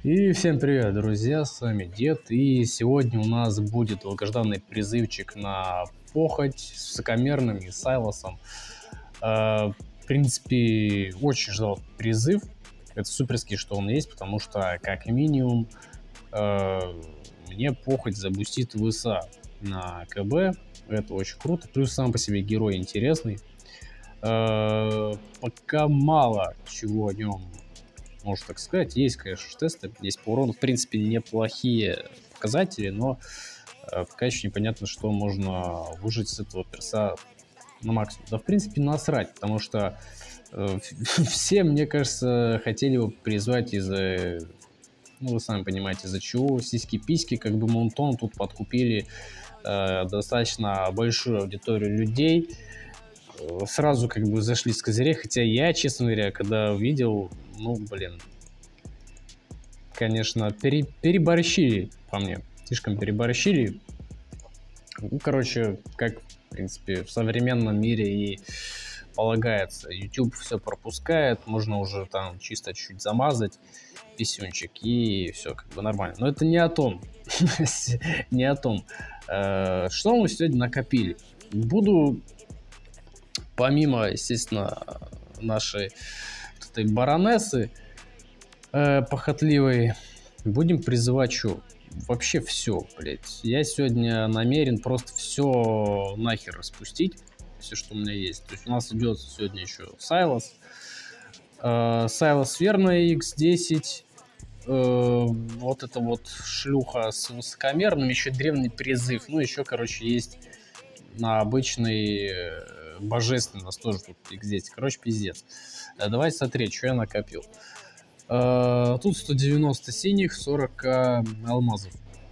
И всем привет, друзья, с вами Дед, и сегодня у нас будет долгожданный призывчик на похоть с Высокомерным и Сайлосом. В принципе, очень ждал призыв, это суперский, что он есть, потому что, как минимум, мне похоть забустит ВСА на КБ, это очень круто, плюс сам по себе герой интересный. Пока мало чего о нем можно так сказать. Есть, конечно, тесты, есть по урону, в принципе, неплохие показатели, но пока еще непонятно, что можно выжить с этого перса на максимум. Да, в принципе, насрать, потому что все, мне кажется, хотели его призвать из-за, ну, вы сами понимаете, из-за чего, сиськи-письки, как бы Монтон тут подкупили достаточно большую аудиторию людей. Сразу как бы зашли с козырей, хотя я, честно говоря, когда увидел, ну, блин, конечно, переборщили по мне, слишком переборщили. Ну, короче, как, в принципе, в современном мире и полагается, YouTube все пропускает, можно уже там чисто чуть-чуть замазать писюнчик, и все как бы нормально. Но это не о том, не о том. Что мы сегодня накопили? Буду... Помимо, естественно, нашей вот этой баронессы похотливой, будем призывать что? Вообще все, блять. Я сегодня намерен просто все нахер распустить, все, что у меня есть. То есть у нас идет сегодня еще Сайлос. Сайлос верно, X10. Вот это вот шлюха с высокомерным, еще древний призыв. Ну, еще, короче, есть на обычный... божественный, у нас тоже тут X10. Короче, пиздец. Давайте смотреть, что я накопил. Тут 190 синих, 40 алмазов.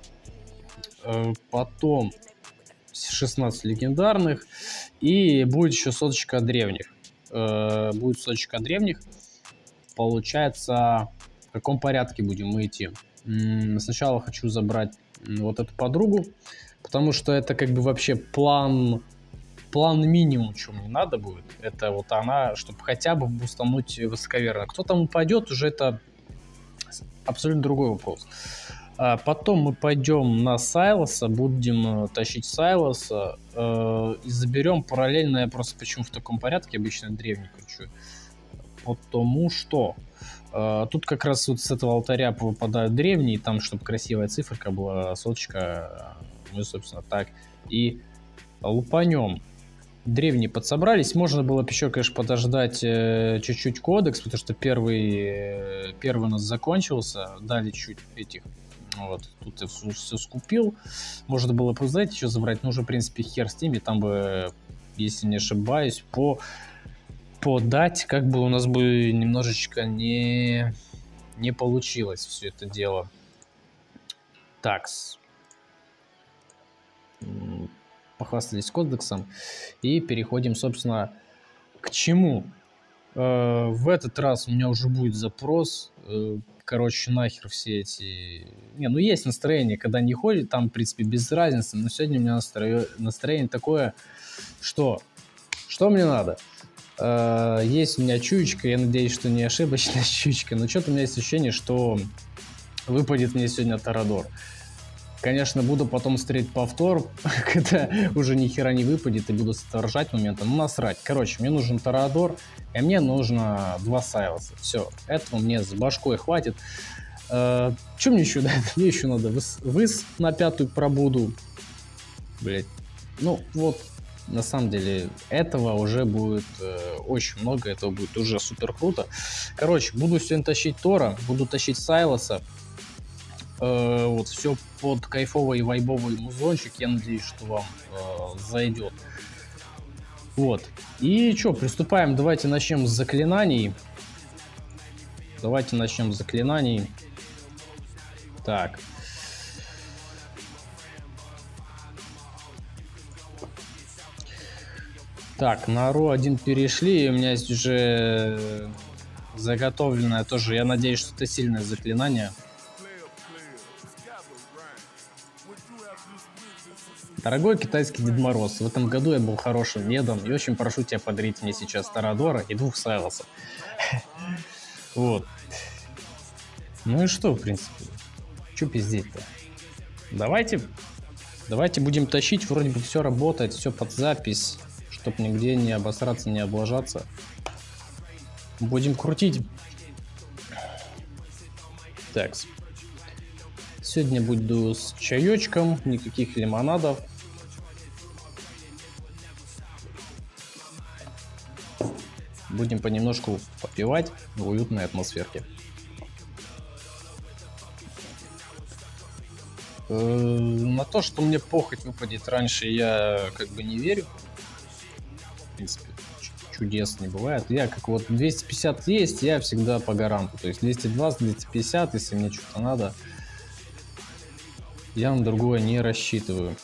Потом 16 легендарных. И будет еще соточка древних. Будет соточка древних. Получается, в каком порядке будем мы идти? Сначала хочу забрать вот эту подругу. Потому что это как бы вообще план минимум, что мне надо будет, это вот она, чтобы хотя бы бустануть высоковерно. Кто там упадет, уже это абсолютно другой вопрос. Потом мы пойдем на Сайлоса, будем тащить Сайлоса и заберем параллельно, я просто почему в таком порядке обычно древний кручу, потому что тут как раз вот с этого алтаря выпадают древние, там, чтобы красивая циферка была, соточка, мы, собственно, так и лупанем. Древние подсобрались. Можно было бы еще, конечно, подождать чуть-чуть кодекс, потому что первый у нас закончился. Дали чуть этих. Вот, тут я все скупил. Можно было бы, знаете, еще забрать. Ну, уже, в принципе, хер с ними. Там бы, если не ошибаюсь, подать, как бы у нас бы немножечко не получилось все это дело. Такс. Похвастались кодексом и переходим, собственно, к чему. В этот раз у меня уже будет запрос. Короче, нахер все эти... Не, ну есть настроение, когда не ходит, там, в принципе, без разницы. Но сегодня у меня настроение такое, что мне надо? Есть у меня чуечка, я надеюсь, что не ошибочная чуечка, но что-то у меня есть ощущение, что выпадет мне сегодня Торадор. Конечно, буду потом смотреть повтор, когда уже ни хера не выпадет, и буду ржать моментом. Ну, насрать. Короче, мне нужен Торадор, и мне нужно 2 Сайлоса. Все, этого мне с башкой хватит. Что мне еще надо? Мне еще надо выс на 5-ю пробуду. Блять. Ну, вот, на самом деле, этого уже будет очень много, этого будет уже супер круто. Короче, буду сегодня тащить Тора, буду тащить Сайлоса. Вот, все под кайфовый вайбовый музончик. Я надеюсь, что вам зайдет. Вот. И что, приступаем. Давайте начнем с заклинаний. Так. Так, на Ро 1 перешли. У меня есть уже заготовленное тоже. Я надеюсь, что это сильное заклинание. Дорогой китайский Дед Мороз, в этом году я был хорошим дедом и очень прошу тебя подарить мне сейчас Торадора и 2 Сайлосов. Вот. Ну и что, в принципе? Че пиздеть-то? Давайте будем тащить, вроде бы все работает, все под запись, чтоб нигде не обосраться, не облажаться. Будем крутить. Так. Сегодня буду с чаечком, никаких лимонадов. Будем понемножку попивать в уютной атмосферке. На то, что мне похоть выпадет раньше, я как бы не верю. В принципе, чудес не бывает. Я как вот 250 есть, я всегда по гаранту. То есть 220, 250, если мне что-то надо, я на другое не рассчитываю.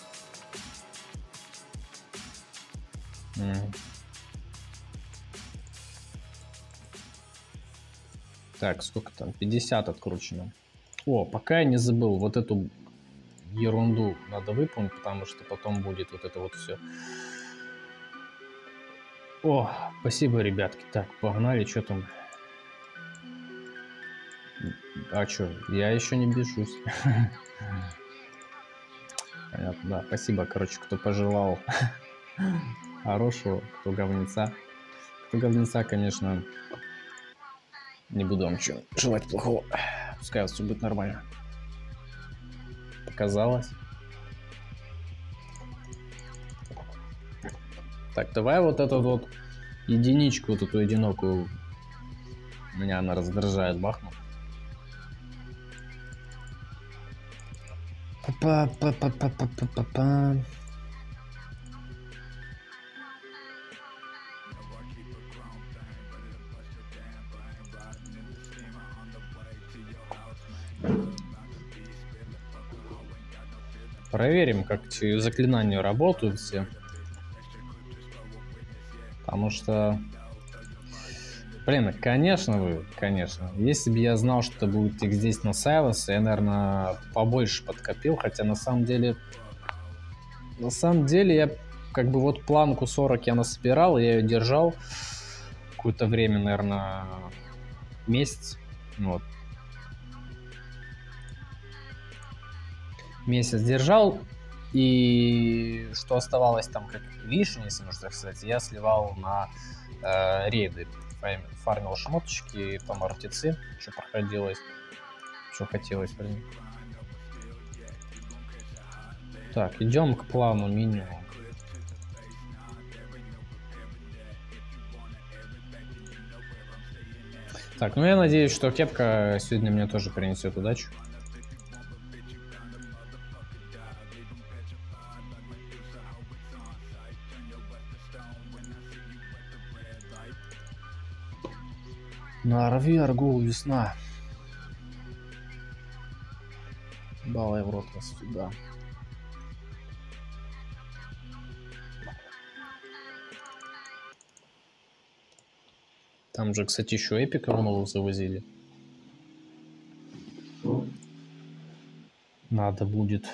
Так, сколько там? 50 откручено. О, пока я не забыл, вот эту ерунду надо выполнить, потому что потом будет вот это вот все. О, спасибо, ребятки. Так, погнали, что там? А что, я еще не бежусь. Понятно, да, спасибо, короче, кто пожелал хорошего, кто говнеца. Кто говнеца, конечно, не буду вам ничего желать плохого. Пускай все будет нормально. Показалось. Так, давай вот эту вот единичку, вот эту одинокую. Меня она раздражает, бахну. Па-па-па-па-па-па-па. Проверим, как эти заклинания работают все. Потому что... Блин, конечно. Если бы я знал, что будет их здесь на Сайлос, я, наверное, побольше подкопил. Хотя на самом деле я как бы вот планку 40 я насобирал, я ее держал какое-то время, наверное, месяц. Вот. Месяц держал, и что оставалось там как лишнее, если можно так сказать, я сливал на рейды. Фармил шмоточки, там артицы, что проходилось, что хотелось, блин. Так, идем к плану минимум. Так, ну я надеюсь, что кепка сегодня мне тоже принесет удачу. Нарви аргул весна. Балай в рот вас сюда. Там же, кстати, еще эпиков новых завозили. Надо будет.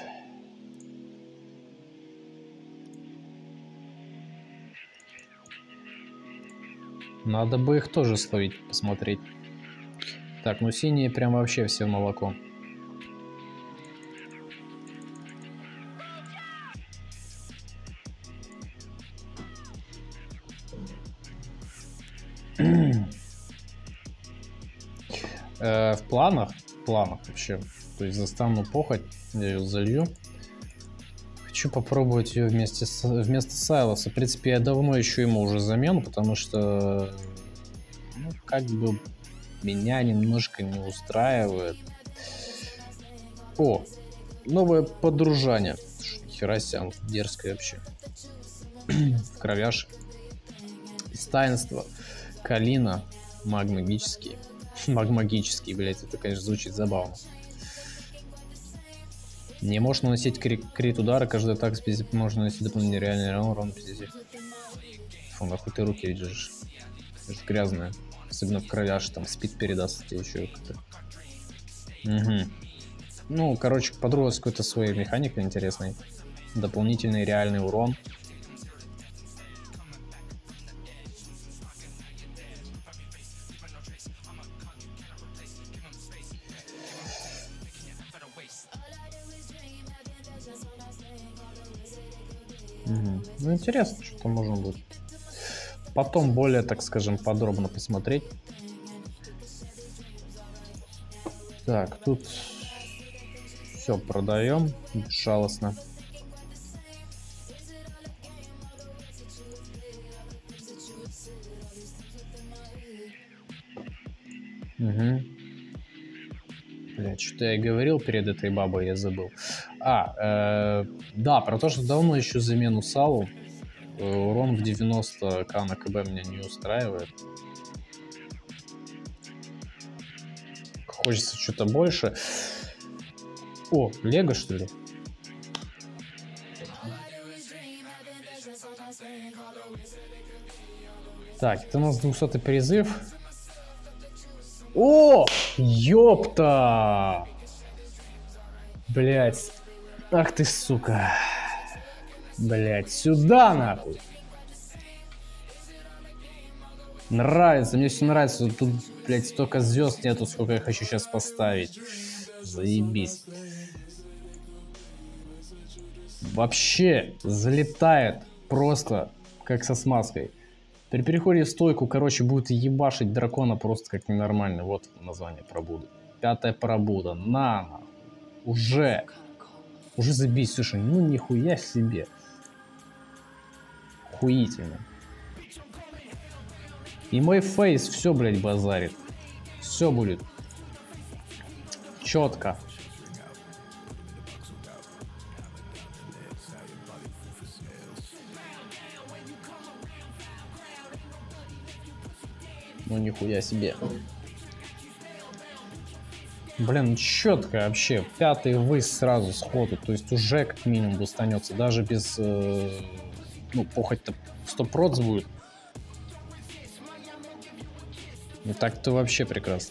Надо бы их тоже словить, посмотреть. Так, ну синие прям вообще все в молоко. В планах вообще. То есть застану похоть, я ее залью. Хочу попробовать ее вместо Сайлоса. В принципе, я давно ищу ему уже замену, потому что, ну, как бы меня немножко не устраивает. О, новое подружание. Хера себе, дерзкое вообще. В кровяш. Из таинства. Калина. Магмагический, блять, это, конечно, звучит забавно. Не можешь наносить крит удара, каждый атак с пиздец можно наносить дополнительный реальный урон пиздец. Фу, нахуй ты руки держишь. Это грязное. Особенно в кровяш, там спид передаст тебе еще как-то. Угу. Ну, короче, подруга с какой-то своей механикой интересной. Дополнительный реальный урон. Ну, интересно, что там можно будет потом более, так скажем, подробно посмотреть. Так, тут все продаем безжалостно. Угу. Блядь, что-то я говорил перед этой бабой, я забыл. Да, про то, что давно ищу замену Салу. Урон в 90к на КБ меня не устраивает. Хочется что-то больше. О, Лего, что ли? Так, это у нас 200-й призыв. О, ёпта! Блять. Ах ты, сука. Блять, сюда нахуй. Нравится, мне все нравится. Тут, блять, столько звезд нету, сколько я хочу сейчас поставить. Заебись. Вообще залетает просто как со смазкой. При переходе в стойку, короче, будет ебашить дракона просто как ненормально. Вот название пробуды. 5-я пробуда. На. Уже забись, слушай, ну нихуя себе. Хуительно. И мой фейс все, блядь, базарит. Все будет четко. Ну нихуя себе. Блин, четко вообще. 5-й выс сразу сходу. То есть уже как минимум достанется. Даже без... ну, похоть-то 100% будет. И так-то вообще прекрасно.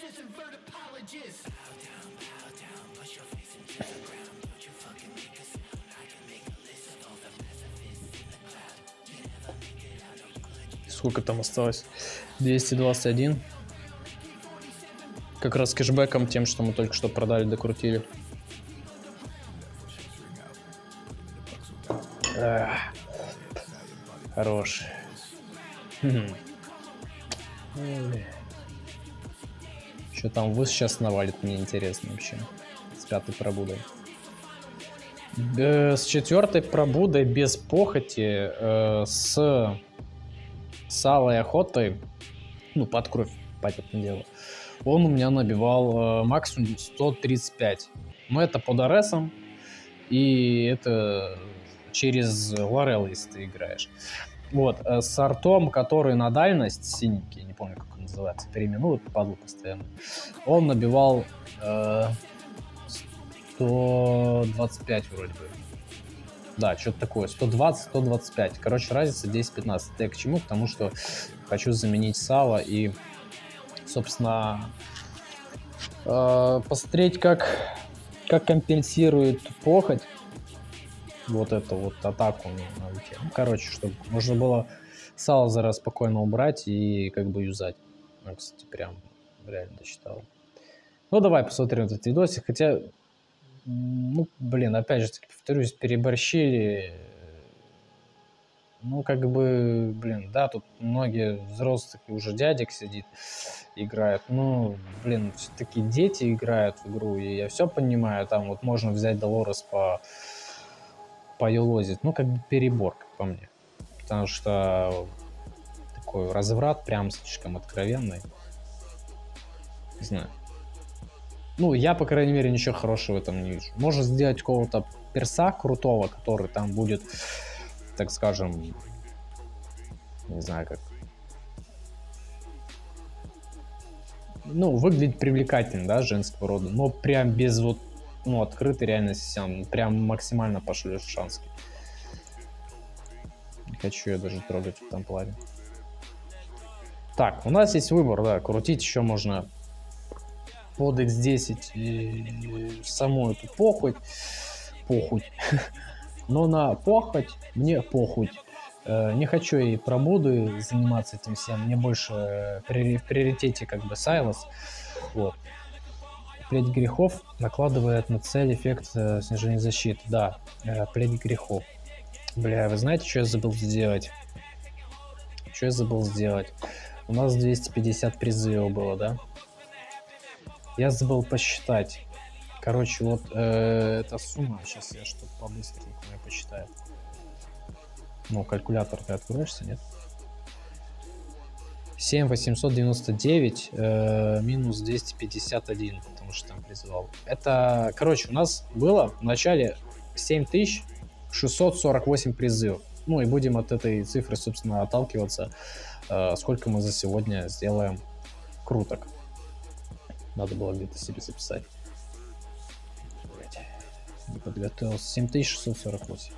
Сколько там осталось? 221. Как раз кэшбэком тем, что мы только что продали, докрутили. Хорош. Что там выс сейчас навалит, мне интересно вообще. С 5-й пробудой. С 4-й пробудой без похоти, с салой охотой, ну, под кровь, понятное дело, он у меня набивал максимум 135. Но это под РСом, и это через Лорел, если ты играешь. Вот, с артом, который на дальность, синенький, не помню, как он называется, переименуют, падлу постоянно, он набивал 125 вроде бы. Да, что-то такое, 120-125. Короче, разница 10-15. Я к чему? К тому, что хочу заменить сало и, собственно, посмотреть, как компенсирует похоть вот эту вот атаку на луке. Ну, короче, чтобы можно было сало зараз спокойно убрать и как бы юзать. Ну, кстати, прям реально досчитал. Ну, давай посмотрим этот видосик. Хотя, ну, блин, опять же, повторюсь, переборщили. Ну, как бы, блин, да, тут многие взрослых и уже дядек сидит, играют. Ну, блин, все-таки дети играют в игру, и я все понимаю, там вот можно взять Долорес поюлозить. Ну, как бы перебор, как по мне. Потому что такой разврат прям слишком откровенный. Не знаю. Ну, я, по крайней мере, ничего хорошего в этом не вижу. Можно сделать какого-то перса крутого, который там будет, так скажем, не знаю как. Ну, выглядит привлекательно, да, женского рода, но прям без вот, ну, открытой реальности, прям максимально пошли в шански. Не хочу я даже трогать в этом плане. Так, у нас есть выбор, да, крутить еще можно под X10 и саму эту похоть. Но на похоть мне похоть. Не хочу и пробуду заниматься этим всем. Мне больше в приоритете как бы Сайлос. Вот. Плеть грехов накладывает на цель эффект снижения защиты. Да, плеть грехов. Бля, вы знаете, что я забыл сделать? Что я забыл сделать? У нас 250 призывов было, да? Я забыл посчитать. Короче, вот эта сумма. Сейчас я что-то по-быстренькому я посчитаю. Ну, калькулятор ты откроешься, нет? 7899 минус 251, потому что там призывал. Это, короче, у нас было в начале 7648 призывов. Ну и будем от этой цифры, собственно, отталкиваться, сколько мы за сегодня сделаем круток. Надо было где-то себе записать. Не подготовился. 7648.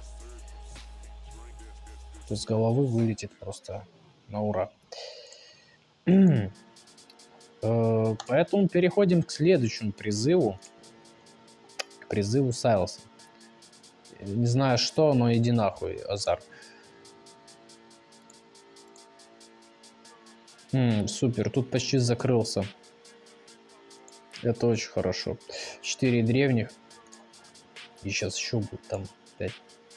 То есть с головы вылетит просто на ура. Поэтому переходим к следующему призыву. К призыву Сайлоса. Не знаю что, но иди нахуй, Азар. Супер, тут почти закрылся. Это очень хорошо. 4 древних. И сейчас еще будет там 5.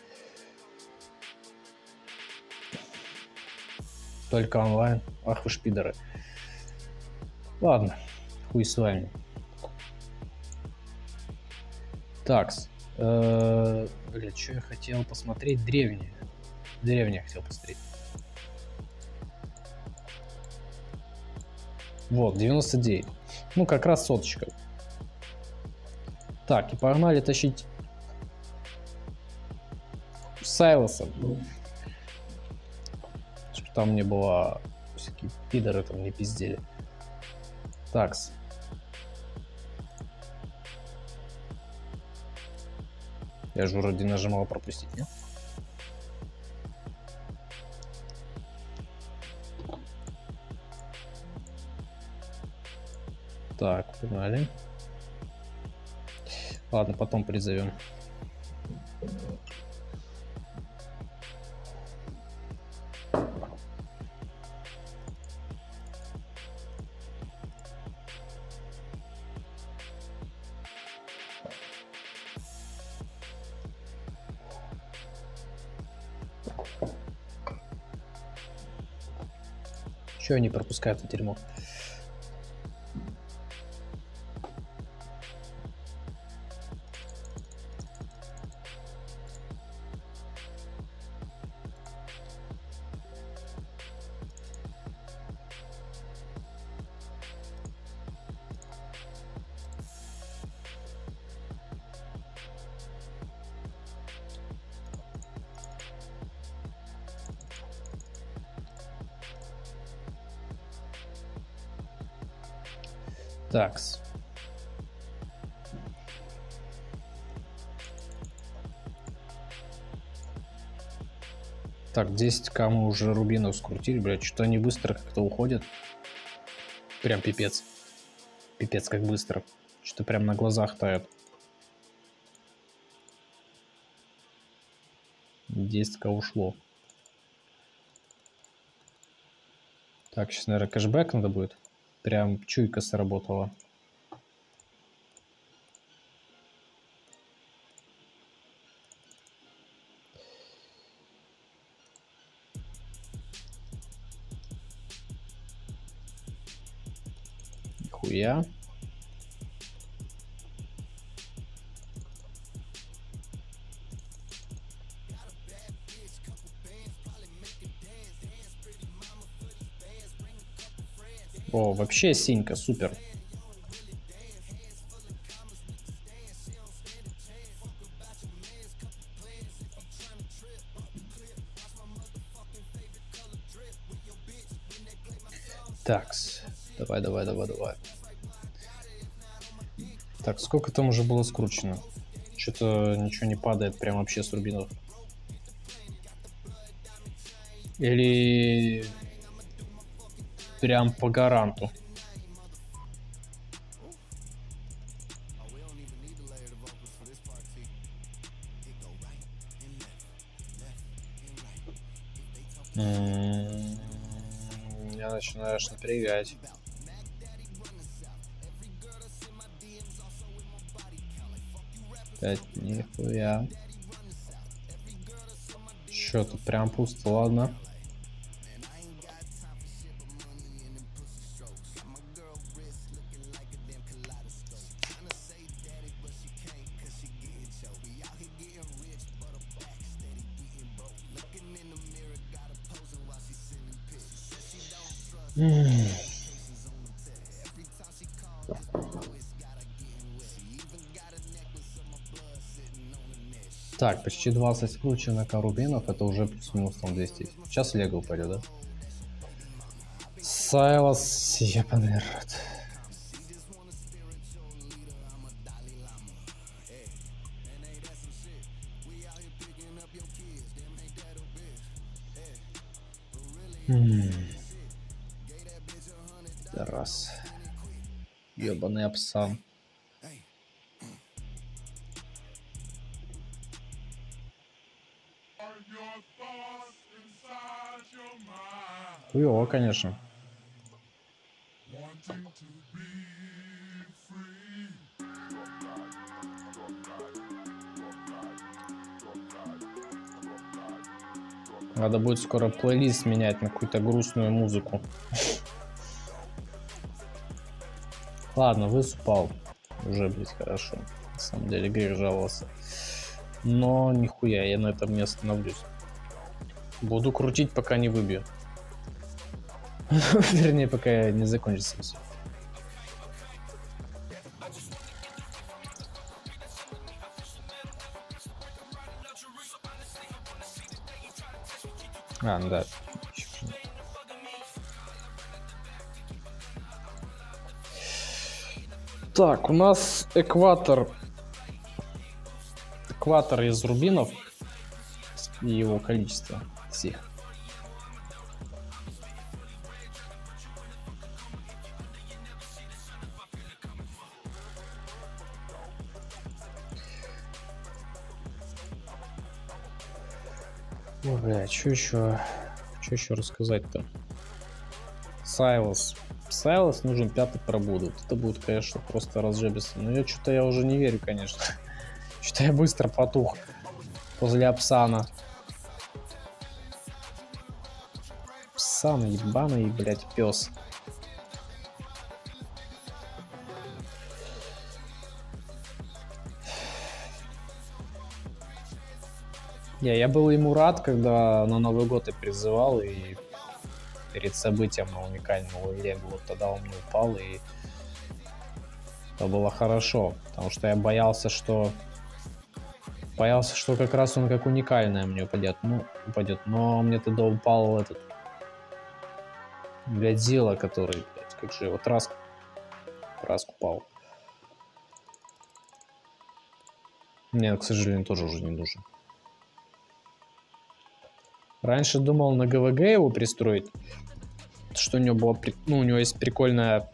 Только онлайн. Ах вы шпидеры. Ладно, хуй с вами. Такс. Блять, что я хотел посмотреть? Древние. Древние хотел посмотреть. Вот, 99. Ну, как раз соточка. Так, и погнали тащить Сайлоса. Чтобы там не было... Всякие пидоры там не пиздели. Такс. Я же вроде нажимал пропустить, нет? Так, погнали. Ладно, потом призовем. Чего они пропускают это дерьмо? Такс. Так, 10к мы уже рубинов скрутили, блядь, что-то они быстро как-то уходят. Прям пипец. Пипец как быстро. Что-то прям на глазах тает. 10к ушло. Так, сейчас, наверное, кэшбэк надо будет. Прям чуйка сработала. Нихуя. О, вообще синька, супер. Такс. Давай. Так, сколько там уже было скручено? Что-то ничего не падает прям вообще с рубинов. Или прям по гаранту. Я начинаешь напрягать. Нихуя. Что, тут прям пусто, ладно. Так, почти 20 скрученных рубинов, это уже плюс-минус там 200. Сейчас Лего упадет, да? Сайлас, ебаный рот. Раз. Ебаный апсан. Хуёво, конечно. Надо будет скоро плейлист менять на какую-то грустную музыку. Ладно, высыпал. Уже, блядь, хорошо. На самом деле, грех жаловался. Но нихуя, я на этом не остановлюсь. Буду крутить, пока не выбью. Вернее, пока не закончится все. А, да. Так, у нас экватор. Экватор из рубинов. И его количество всех. Ой, бля, что еще рассказать-то? Сайлас. Сайлас нужен 5-й пробуд. Вот это будет, конечно, просто разжебиться. Но я уже не верю, конечно. Что-то я быстро потух возле Апсана. Апсан, ебаный, блядь, пес. Я был ему рад, когда на Новый год я призывал, и перед событием на уникального Лего, вот тогда он мне упал, и это было хорошо, потому что я боялся, что как раз он как уникальное мне упадет, но мне тогда упал этот Годзилла, который, блядь, как же его, Траск упал. Мне, к сожалению, тоже уже не нужен. Раньше думал на ГВГ его пристроить, что у него было, у него есть прикольная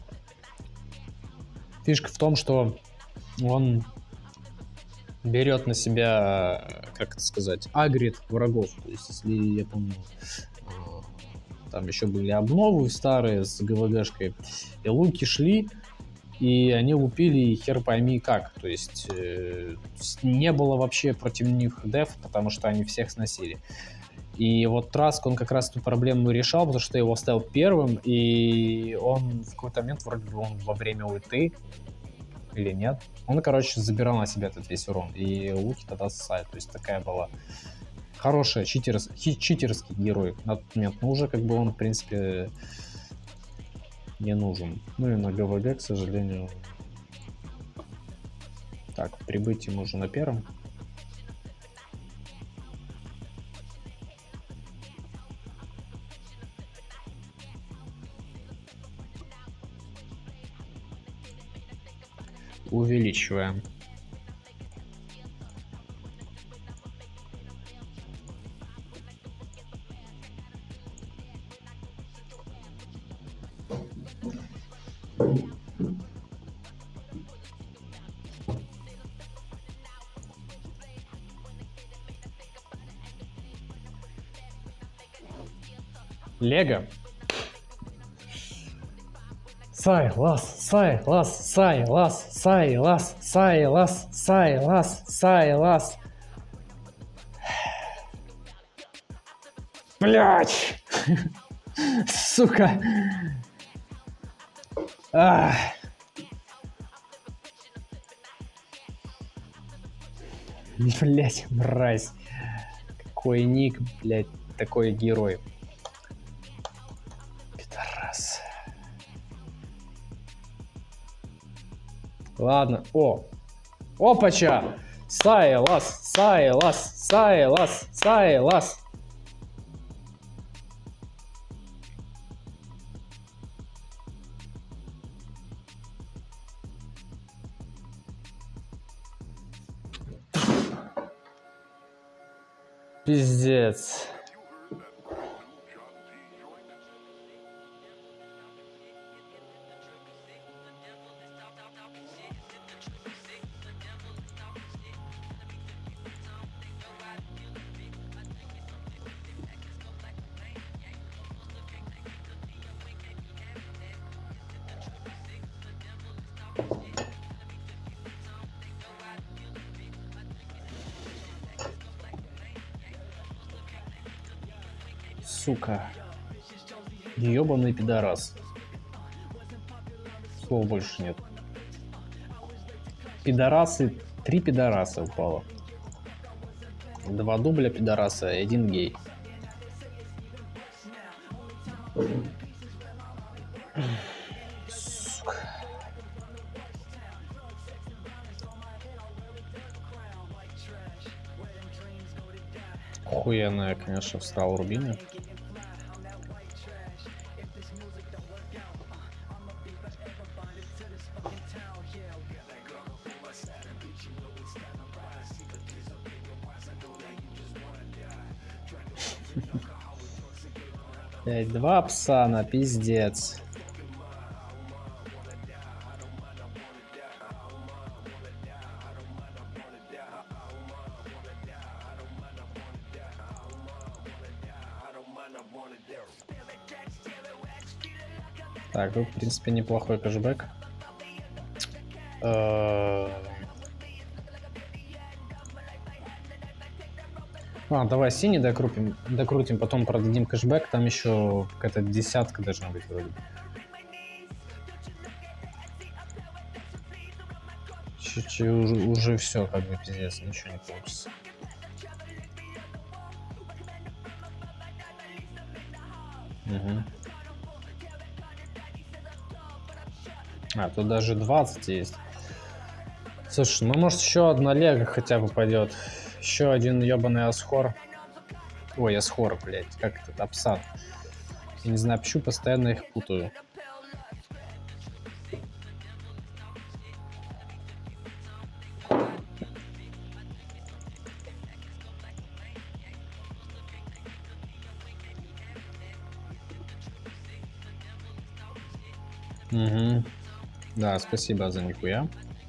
фишка в том, что он берет на себя, как это сказать, агрит врагов. То есть, если я помню, там еще были обновы старые с ГВГшкой, и луки шли, и они лупили хер пойми как. То есть не было вообще против них деф, потому что они всех сносили. И вот Траск, он как раз эту проблему решал, потому что я его оставил первым, и он в какой-то момент, вроде бы он во время ульты, или нет, он, короче, забирал на себя этот весь урон, и луки тогда ссали. То есть такая была хорошая читерский герой на тот момент, но уже как бы он, в принципе, не нужен. Ну и на ГВГ, к сожалению. Так, прибыть ему уже на первом. Увеличиваем. Лего. Сайлас. Блять! Сука! Ах. Блять, мразь. Какой ник, блять, такой герой. Пидорас. Ладно. О! Опача! Сайлас! Сайлас! Сайлас! Сайлас! Пиздец. Сука. Ёбаный пидорас. Слов больше нет. Пидорасы. 3 пидораса упало. 2 дубля пидораса и 1 гей. Сука. Охуенная, конечно, встал Рубина. Блять, 2 псана, пиздец. Так, тут, в принципе, неплохой кэшбэк. Давай синий докрутим, потом продадим кэшбэк. Там еще какая-то 10 должна быть вроде. Уже все, как бы, пиздец, ничего не получится. Угу. Тут даже 20 есть. Слушай, ну может еще одна лего хотя бы пойдет. Еще один ебаный асхор. Ой, асхор, блядь, как этот апсат. Я не знаю, почему постоянно их путаю. Угу. Да, спасибо за нихуя.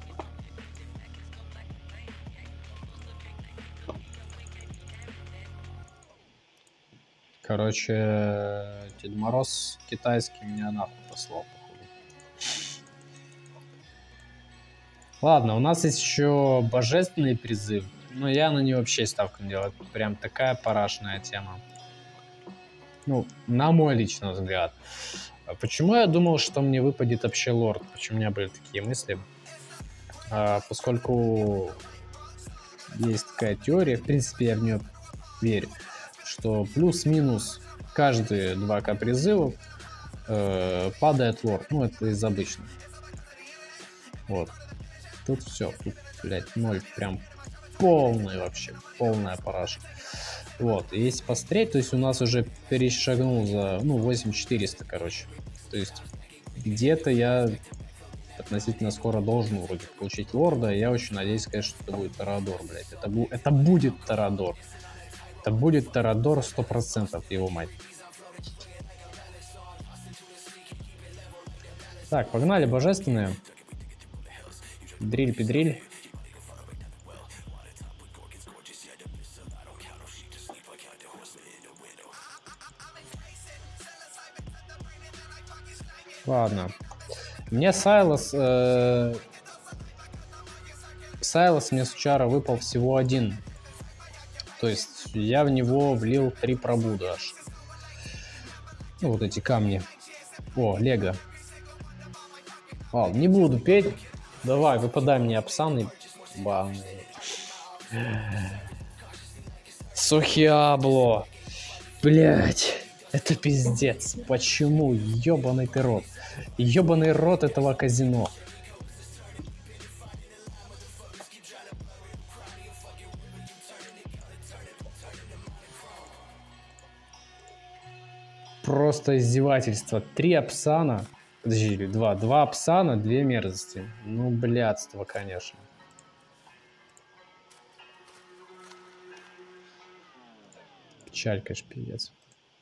Короче, Дед Мороз китайский меня нахуй послал, походу. Ладно, у нас есть еще божественный призыв. Но я на него вообще ставку не делаю. Прям такая парашная тема. Ну, на мой личный взгляд. Почему я думал, что мне выпадет вообще лорд? Почему у меня были такие мысли? Поскольку есть такая теория, в принципе, я в нее верю, что плюс-минус каждые 2К призывов падает лорд. Ну, это из обычных. Вот. Тут все. Тут, блядь, 0. Прям полный вообще. Полная параша. Вот. И если посмотреть, то есть у нас уже перешагнул за, 8400, короче. То есть где-то я относительно скоро должен вроде получить лорда. Я очень надеюсь, конечно, что это будет Торадор, блядь. Это будет Торадор. Это будет Торадор 100%, его мать. Так, погнали, божественные. Дриль-педриль. Ладно. Мне Сайлас... Сайлас мне с Чара выпал всего 1. То есть я в него влил 3 пробуда аж. Ну, вот эти камни. О, лего. Ладно, не буду петь. Давай, выпадай мне Апсан. Бам. Сухиабло. Блять. Это пиздец. Почему? Ёбаный ты рот. Ёбаный рот этого казино. Просто издевательство. 3 Апсана. Подожди, 2. 2 Апсана, 2 мерзости. Ну, блядство, конечно. Печаль, конечно, пиздец.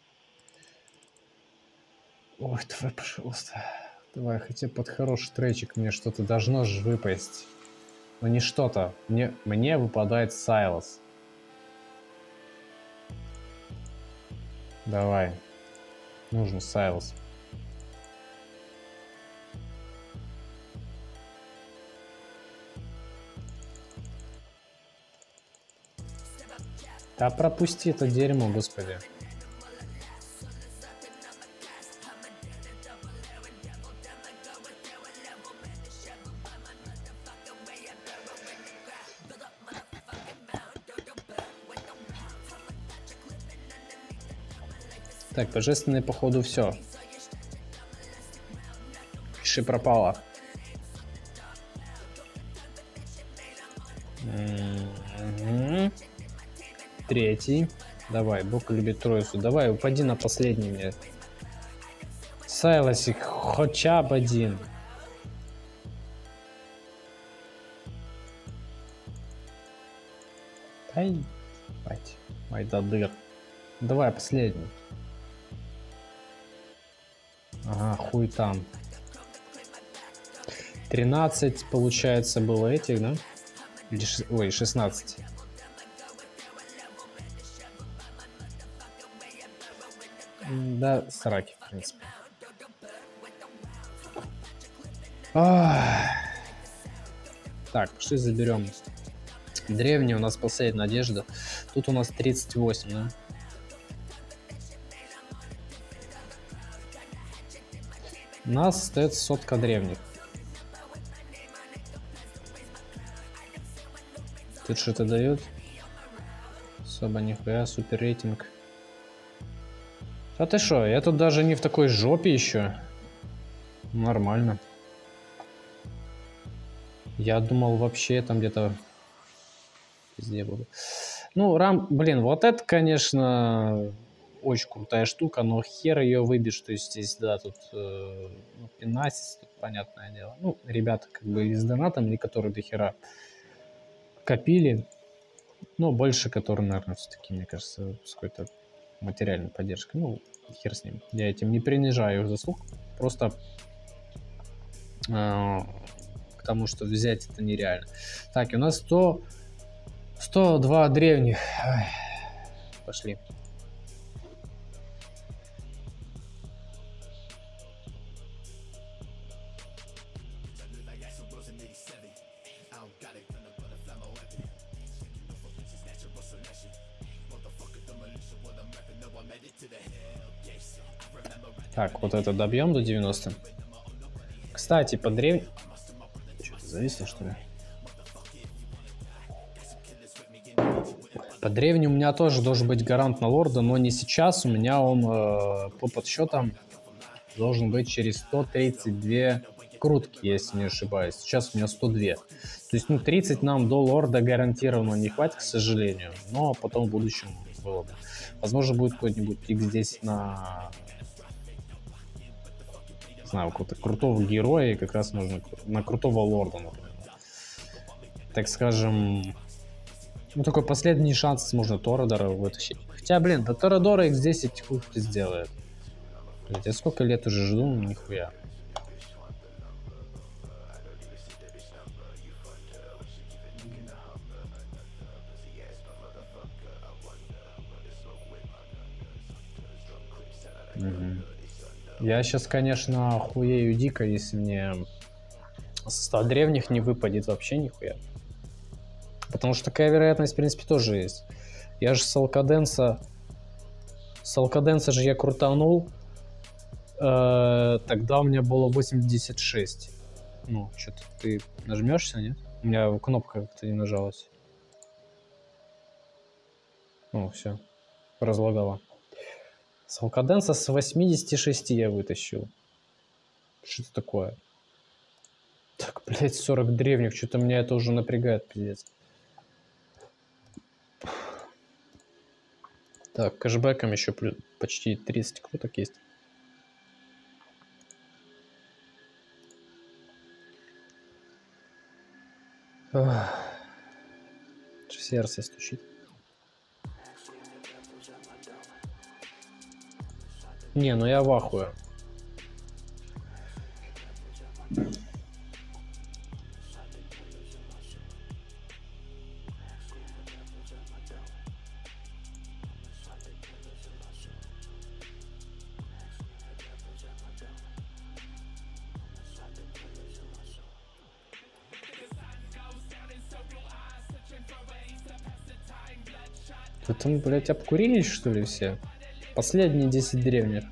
Ой, давай, пожалуйста. Давай, хотя под хороший тречик мне что-то должно же выпасть. Но не что-то. Мне выпадает Сайлос. Давай. Нужен Сайлос. Да пропусти это дерьмо, господи. Так, божественное, походу, все. Пиши пропало. Третий. Давай, Бог любит троицу. Давай, упади на последний мне. Сайлосик, хотя бы один. Ай, бать. Ай, да дыр. Давай, последний. Ага, хуй там. 13, получается, было этих, да? Или ой, 16. Да, сраки, в принципе. Так, что заберем? Древний у нас последняя надежда. Тут у нас 38, да? У нас остается сотка древних. Тут что-то дает? Особо нихуя, супер рейтинг. А ты шо, я тут даже не в такой жопе еще. Нормально. Я думал вообще там где-то везде буду. Ну, блин, вот это, конечно, очень крутая штука, но хер ее выбьешь. То есть здесь, да, тут пенасис, тут понятное дело. Ну, ребята как бы из донатами, которые до хера копили. Но больше, которые, наверное, все-таки, мне кажется, с какой-то материальной поддержкой. Ну, хер с ним. Я этим не принижаю их заслуг. Просто к тому, что взять это нереально. Так, и у нас 102 древних. Ай, пошли. Так, вот это добьем до 90. Кстати, по древним... Что-то зависло, что ли? По древним у меня тоже должен быть гарант на лорда, но не сейчас. У меня он по подсчетам должен быть через 132 крутки, если не ошибаюсь. Сейчас у меня 102. То есть, ну, 30 нам до лорда гарантированно не хватит, к сожалению. Но потом в будущем было бы. Возможно, будет какой-нибудь x10 на... Не знаю, какого-то крутого героя, и как раз можно на крутого лорда, например. Так скажем... Ну, такой последний шанс можно Торадора вытащить. Хотя, блин, да Торадора x10 хуй сделает. Блин, я сколько лет уже жду, нихуя. Я сейчас, конечно, охуею дико, если мне со 100 древних не выпадет вообще нихуя. Потому что такая вероятность, в принципе, тоже есть. Я же с Алкаденса же я крутанул. Тогда у меня было 86. Ну, что-то ты нажмешься, нет? У меня кнопка как-то не нажалась. О, все. Разлагала. С Алкаденса с 86 я вытащил. Что это такое? Так, блядь, 40 древних. Что-то меня это уже напрягает, пиздец. Так, кэшбэком еще почти 30 круток есть. Сердце стучит. Не, ну я в ахуе. Вы там, блядь, обкурились, что ли, все? Последние 10 древних.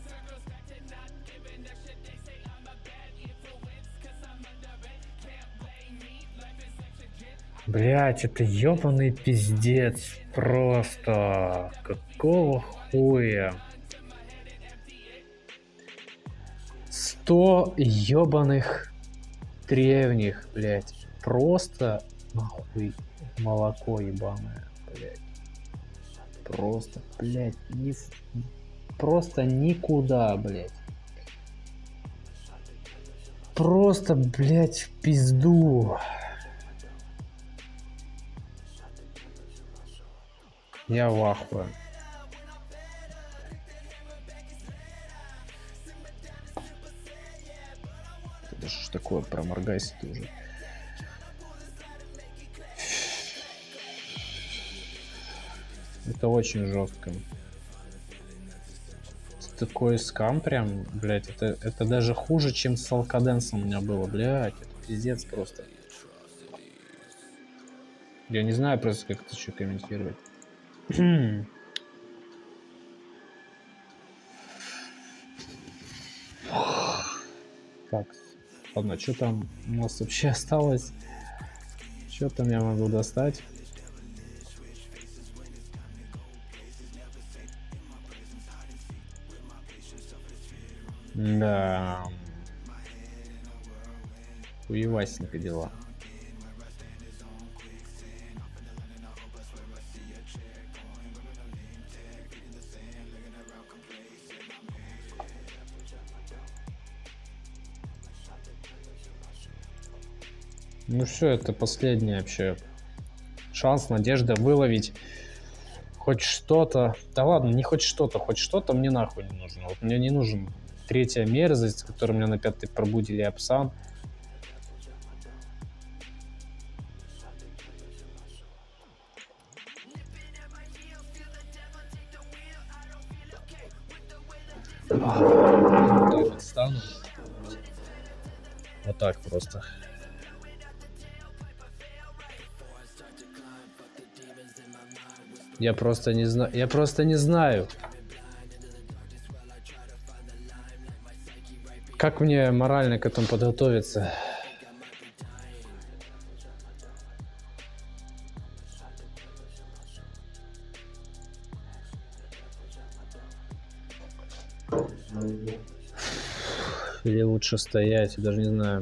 Блядь, это ёбаный пиздец. Просто. Какого хуя? 100 ёбаных древних, блядь. Просто нахуй молоко ебаное, блядь. Просто, блядь, просто никуда, блядь. Просто, блядь, в пизду. Я в ахуе. Это что ж такое, проморгайся ты уже. Это очень жестко. Это такой скам прям, блядь, это даже хуже, чем с Алкаденсом у меня было, блядь, это пиздец просто. Я не знаю просто, как это еще комментировать. Так, ладно, что там у нас вообще осталось? Что там я могу достать? Да. Хуевасненько дела. Ну все, это последний вообще шанс, надежда выловить хоть что-то. Да ладно, не хоть что-то мне нахуй не нужно. Вот мне не нужен третья мерзость, которая меня на 5-й пробудили Апсан. Вот так вот стану. Вот так просто. Я просто не знаю. Как мне морально к этому подготовиться? Или лучше стоять, я даже не знаю.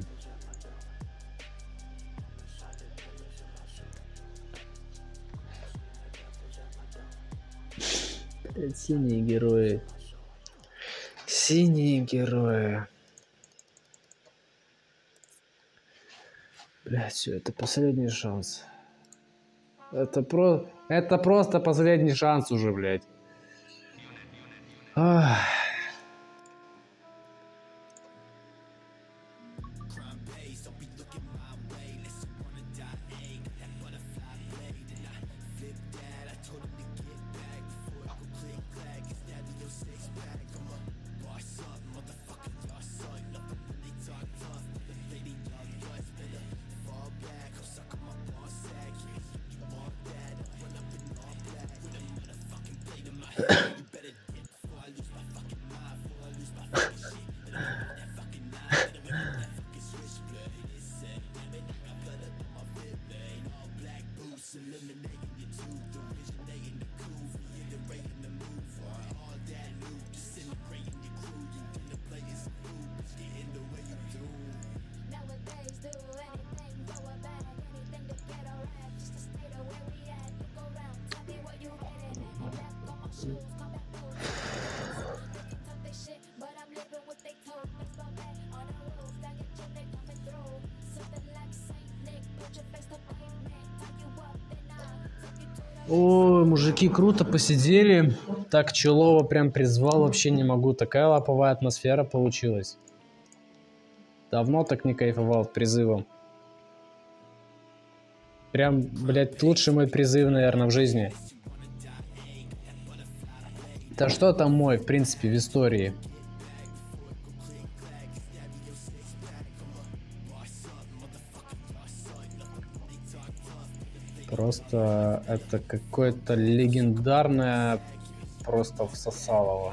Синие герои. Синие герои. Блядь, все, это последний шанс. Это просто последний шанс уже, блядь. Ах. Ой, мужики, круто посидели. Так Челово прям призвал, вообще не могу. Такая лаповая атмосфера получилась. Давно так не кайфовал призывом. Прям, блядь, лучший мой призыв, наверное, в жизни. Да что там мой, в принципе, в истории? Просто это какое-то легендарное, просто всосалово.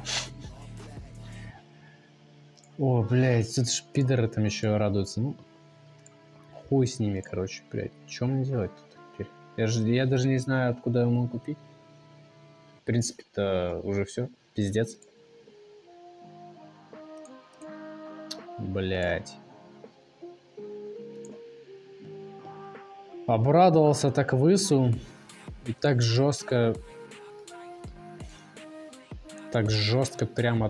О, блядь, тут ж пидоры там еще радуются. Ну, хуй с ними, короче, блядь. Что мне делать тут теперь? Я даже не знаю, откуда я могу купить. В принципе-то уже все, пиздец. Блядь. Обрадовался так высу. И так жестко прямо...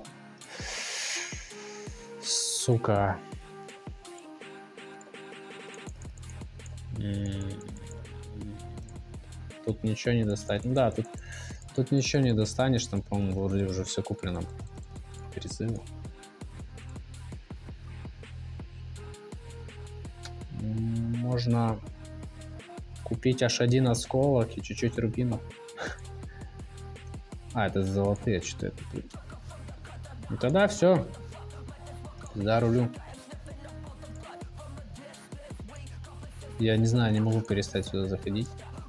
Сука. Тут ничего не достать. Ну да, тут ничего не достанешь. Там, по-моему, вроде уже все куплено. Призывы. Можно купить аж один осколок и чуть-чуть рубинов. А, это золотые, что это тут. Ну тогда все. Да, рулю. Я не знаю, не могу перестать сюда заходить.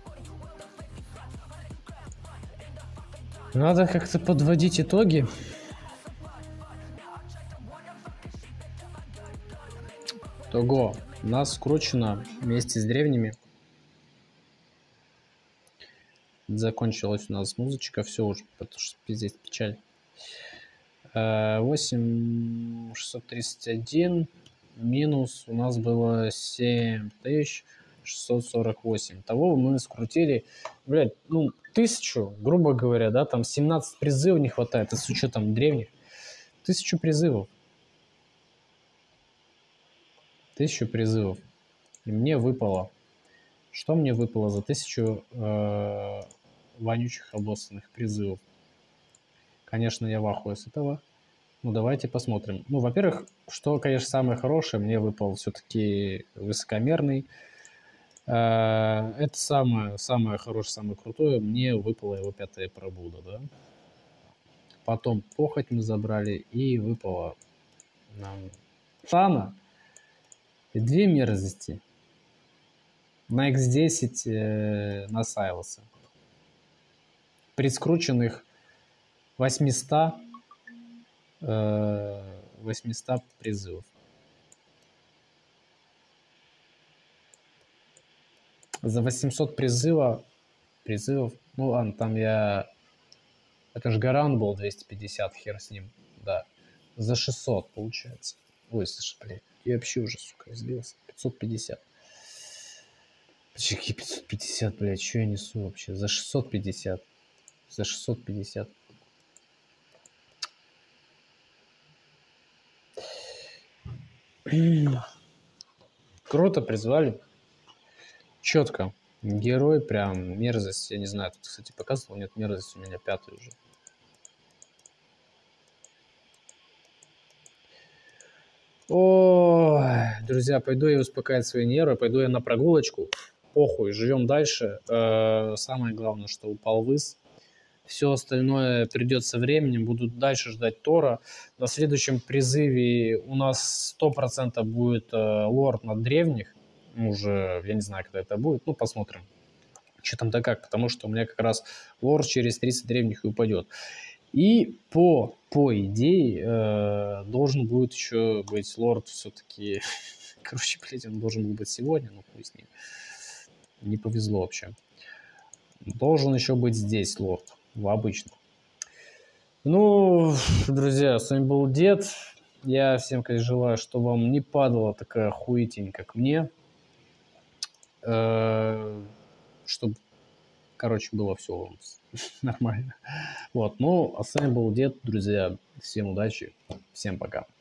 Надо как-то подводить итоги. Того. У нас скручено вместе с древними. Закончилась у нас музычка. Все уже, потому что пиздец печаль. 8631 минус у нас было 7648. Того мы скрутили, блядь, ну, 1000, грубо говоря, да, там 17 призывов не хватает, это с учетом древних. 1000 призывов. 1000 призывов. И мне выпало. Что мне выпало за 1000 вонючих обоссанных призывов? Конечно, я в ахуе с этого. Ну, давайте посмотрим. Ну, во-первых, что, конечно, самое хорошее, мне выпал все-таки высокомерный. Это самое хорошее, самое крутое. Мне выпала его 5-я пробуда, да. Потом похоть мы забрали, и выпало нам Тана и 2 мерзости. На X10 на Сайлоса. При скрученных 800 призывов. За 800 призывов, ну ладно, там я... Это же Гаран был 250, хер с ним, да. За 600 получается. Ой, слушай, блядь, я вообще уже, сука, сбился. 550. Какие 550, блядь, что я несу вообще? За 650. За 650. Круто призвали. Четко. Герой прям мерзость. Я не знаю, тут, кстати, показывал. Нет, мерзость у меня 5-й уже. О, друзья, пойду я успокаивать свои нервы. Пойду я на прогулочку. Похуй, живем дальше. Самое главное, что упал выс. Все остальное придет со временем. Буду дальше ждать Тора. На следующем призыве у нас 100% будет лорд на древних. Уже, я не знаю, когда это будет. Ну, посмотрим. Что там-то как. Потому что у меня как раз лорд через 30 древних и упадет. И по идее должен будет еще быть лорд все-таки. Короче, блядь, он должен был быть сегодня. Ну, хуй с ним. Не повезло вообще. Должен еще быть здесь лорд. Обычно. Ну, друзья, с вами был Дед. Я всем, конечно, желаю, чтобы вам не падала такая хуетень, как мне. Чтобы, короче, было все нормально. Вот, ну, а с вами был Дед, друзья. Всем удачи, всем пока.